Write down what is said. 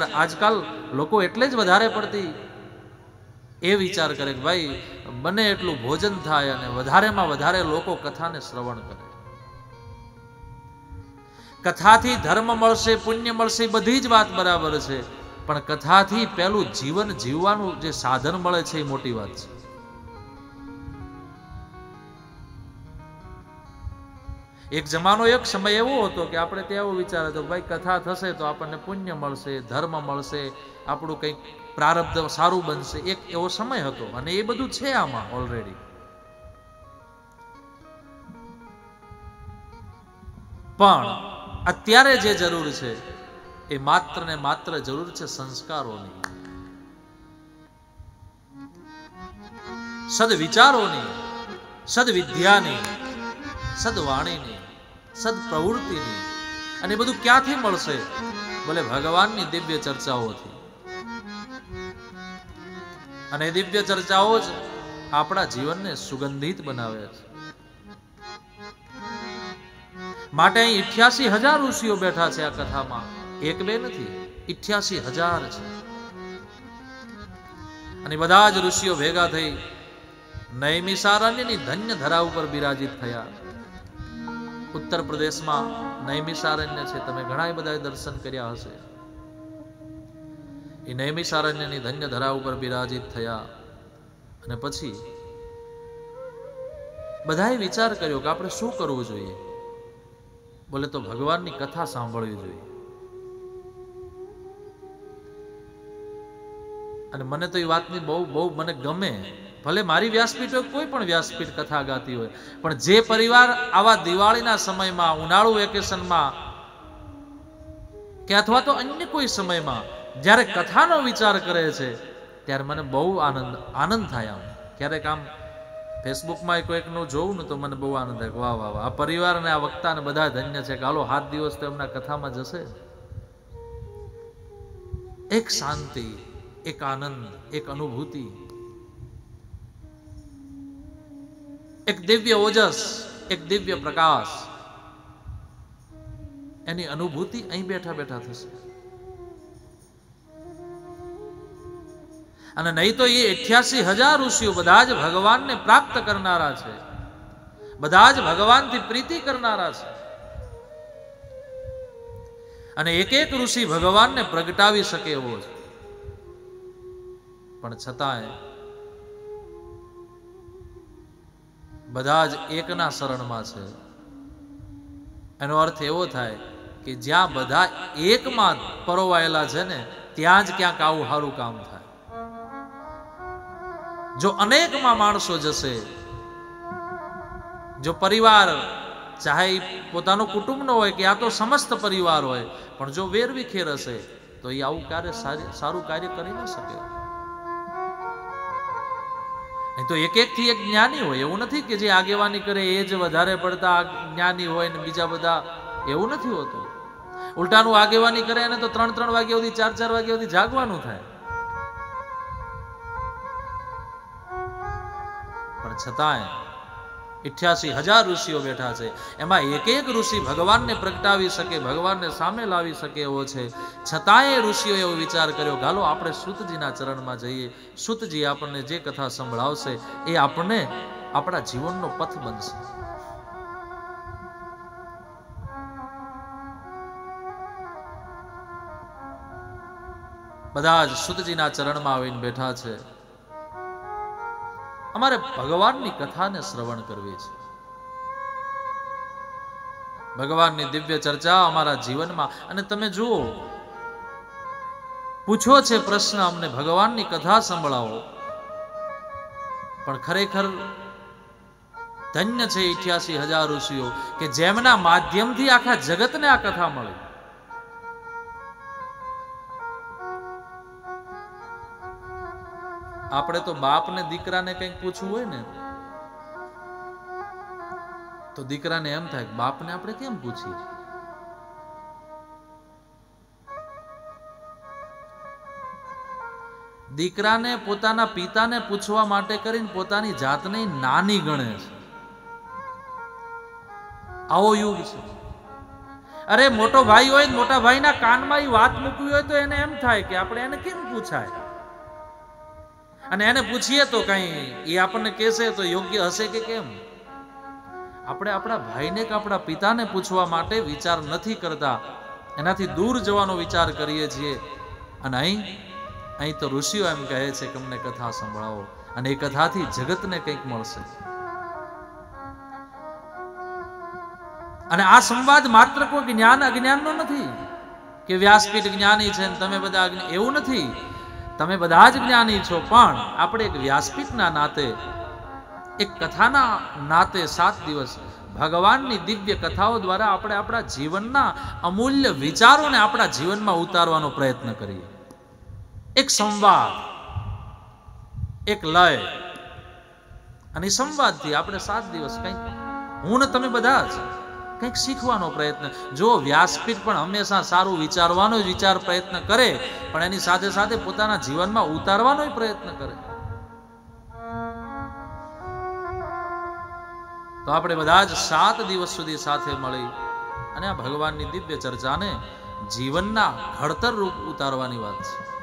આજકાલ લોકો એટલે જ વધારે પડતી એ વિચાર કરે કે ભાઈ બને એટલું ભોજન થાય અને વધારેમાં વધારે લોકો કથાને શ્રવણ કરે. કથાથી ધર્મ મળશે, પુણ્ય મળશે, બધી જ વાત બરાબર છે, પણ કથાથી પેલું જીવન જીવવાનું જે સાધન મળે છે એ મોટી વાત છે. એક જમાનો, એક સમય એવો હતો કે આપણે ત્યાં એવો વિચાર હતો ભાઈ કથા થશે તો આપણને પુણ્ય મળશે, ધર્મ મળશે, આપણું કંઈક પ્રારબ્ધ સારું બનશે. એક એવો સમય હતો અને એ બધું છે આમાં ઓલરેડી. પણ અત્યારે જે જરૂર છે એ માત્ર ને માત્ર જરૂર છે સંસ્કારોની, સદવિચારોની, સદવિદ્યાની, સદવાણીની, સદપ્રવૃત્તિની. અને એ બધું ક્યાંથી મળશે? બોલે ભગવાનની દિવ્ય ચર્ચાઓથી. અને દિવ્ય ચર્ચાઓ જ આપણા જીવનને સુગંધિત બનાવે છે. માટે અહીં 88,000 ઋષિઓ બેઠા છે આ કથામાં, એક બે નથી, 88,000 છે. અને બધા જ ઋષિઓ ભેગા થઈ નૈમિષારણ્યની ધન્ય ધરા ઉપર બિરાજિત થયા. ઉત્તર પ્રદેશમાં નૈમિષારણ્ય છે, તમે ઘણા બધા દર્શન કર્યા હશે. એ નૈમિષારણ્યની ધન્ય ધરા ઉપર બિરાજિત થયા. અને પછી બધાએ વિચાર કર્યો કે આપણે શું કરવું જોઈએ? બોલે તો ભગવાનની કથા સાંભળવી જોઈએ. અને મને તો એ વાતની બહુ મને ગમે. ભલે મારી વ્યાસપીઠ હોય, કોઈ પણ વ્યાસપીઠ કથા ગાતી હોય, પણ જે પરિવાર આવા દિવાળીના સમયમાં, ઉનાળુ વેકેશનમાં કે અથવા તો અન્ય કોઈ સમયમાં જ્યારે કથાનો વિચાર કરે છે, ત્યારે મને બહુ આનંદ થાય. ક્યારેક આમ ફેસબુકમાં કોઈકનું જોઉં ને તો મને બહુ આનંદ થાય. વાહ વાહ વાહ, આ પરિવાર અને આ વક્તાને બધા ધન્ય છે કે હાલો 7 દિવસ તો એમના કથામાં જશે. એક શાંતિ, એક આનંદ, એક અનુભૂતિ, એક દિવ્ય ઓજસ, એક દિવ્ય પ્રકાશ, એની અનુભૂતિ અહીં બેઠા બેઠા થશે. અને નહીં તો એ 88,000 ઋષિઓ બધા જ ભગવાનને પ્રાપ્ત કરનારા છે, બધા જ ભગવાનથી પ્રીતિ કરનારા છે. અને એક એક ઋષિ ભગવાનને પ્રગટાવી શકે એવો છે. પણ છતાંય બધા જ એકના શરણમાં છે. એનો અર્થ એવો થાય કે જ્યાં બધા એકમાં પરોવાયેલા છે ને, ત્યાં જ ક્યાંક આવું સારું કામ થાય. જો અનેકમાં માણસો જશે, જો પરિવાર ચાહે પોતાનો કુટુંબ નો હોય કે આ તો સમસ્ત પરિવાર હોય, પણ જો વેરવિખેર હશે તો એ આવું કાર્ય સારું કાર્ય કરી ન શકે. નહીં તો એક એક થી એક જ્ઞાની હોય. એવું નથી કે જે આગેવાની કરે એ જ વધારે પડતા જ્ઞાની હોય ને બીજા બધા, એવું નથી હોતું. ઉલટાનું આગેવાની કરે એને તો 3-3 વાગ્યા સુધી, 4-4 વાગ્યા સુધી જાગવાનું થાય. પણ છતાંય 88,000 ઋષિઓ બેઠા છે, એમાં એક એક ઋષિ ભગવાનને પ્રગટાવી શકે, ભગવાનને સામે લાવી શકે એવો છે. છતાંય ઋષિઓ એવો વિચાર કર્યો કે હાલો આપણે સૂતજીના ચરણમાં જઈએ. સૂતજી આપણને જે કથા સંભળાવશે એ આપણને આપણા જીવનનો પથ બનશે. બધા જ સૂતજીના ચરણમાં આવીને બેઠા છે. અમારે ભગવાનની કથાને શ્રવણ કરવી છે. ભગવાનની દિવ્ય ચર્ચા અમારા જીવનમાં. અને તમે જુઓ, પૂછો છે પ્રશ્ન અમને ભગવાનની કથા સંભળાવો, પણ ખરેખર ધન્ય છે 88,000 ઋષિઓ કે જેમના માધ્યમથી આખા જગતને આ કથા મળી. આપણે તો બાપને દીકરાને કંઈક પૂછવું હોય ને તો દીકરાને એમ થાય કે બાપને આપણે કેમ પૂછીએ. દીકરાને પોતાના પિતાને પૂછવા માટે કરીને પોતાની જાતને નાની ગણે છે. આવો યુગ છે. અરે મોટો ભાઈ હોય, મોટા ભાઈના કાનમાં એ વાત મૂકવી હોય તો એને એમ થાય કે આપણે એને કેમ પૂછાય, અને એને પૂછીએ તો કઈ એ આપણને કહેશે તો યોગ્ય હશે કે કેમ. આપણે આપણા ભાઈને કે આપણા પિતાને પૂછવા માટે વિચાર નથી કરતા, એનાથી દૂર જવાનો વિચાર કરીએ છીએ. અને અહીં તો ઋષિઓ એમ કહે છે કે અમને કથા સંભળાવો, અને એ કથાથી જગતને કંઈક મળશે. અને આ સંવાદ માત્ર કોઈ જ્ઞાન અજ્ઞાનનો નથી કે વ્યાસપીઠ જ્ઞાની છે ને તમે બધા એવું નથી. તમે બધા જ જ્ઞાની છો, પણ આપણે એક વ્યાસપીઠના નાતે, એક કથાના નાતે 7 દિવસ ભગવાનની દિવ્ય કથાઓ દ્વારા આપણે આપણા જીવનના અમૂલ્ય વિચારોને આપણા જીવનમાં ઉતારવાનો પ્રયત્ન કરીએ. એક સંવાદ, એક લય, અને સંવાદથી આપણે 7 દિવસ કંઈક, હું ને તમે બધા જ કંઈક શીખવાનો પ્રયત્ન. જો વ્યાસપીઠ પણ હંમેશા સારું વિચારવાનો જ પ્રયત્ન કરે, પણ એની સાથે સાથે પોતાના જીવનમાં ઉતારવાનો પ્રયત્ન કરે, તો આપણે બધા જ 7 દિવસ સુધી સાથે મળી અને આ ભગવાનની દિવ્ય ચર્ચાને જીવનના ઘડતર રૂપ ઉતારવાની વાત છે.